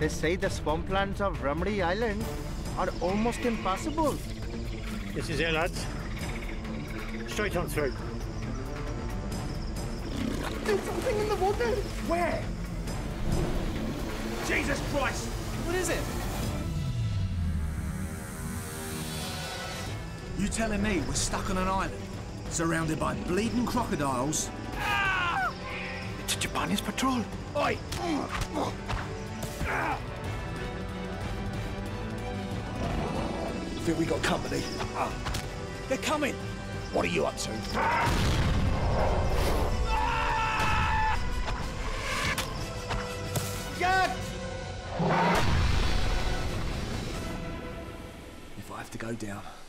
They say the swamplands of Ramree Island are almost impassable. This is it, lads. Straight on through. There's something in the water! Where? Jesus Christ! What is it? You telling me we're stuck on an island, surrounded by bleeding crocodiles? Ah! It's a Japanese patrol. Oi! I think we got company. They're coming! What are you up to? Get! If I have to go down,